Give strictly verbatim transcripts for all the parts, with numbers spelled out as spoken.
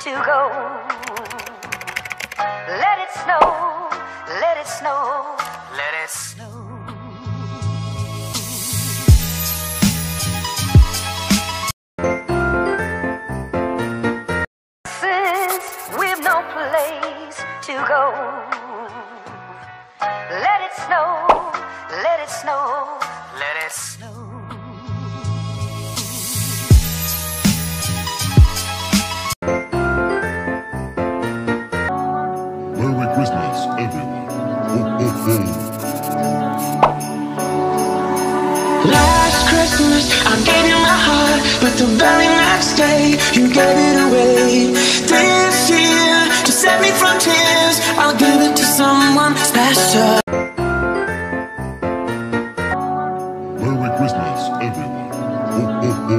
to go. Let it snow, let it snow, let it snow. Since we've no place to go, let it snow, let it snow, let it snow. Merry Christmas, everyone. Ho, ho, ho. Last Christmas, I gave you my heart, but the very next day, you gave it away. This year, to save me from tears, I'll give it to someone special. Merry Christmas, everyone. Ho, ho, ho.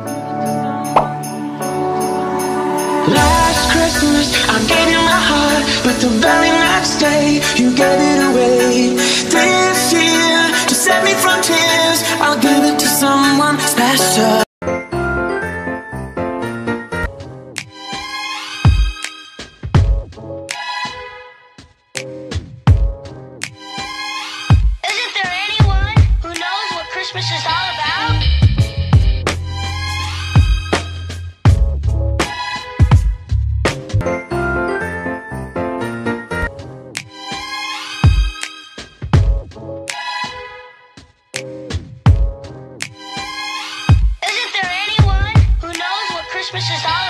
Last Christmas, I gave you my heart, but the very next day, you gave it away. This year, to save me from tears, I'll give it to someone special. Isn't there anyone who knows what Christmas is all about? Isn't there anyone who knows what Christmas is all about?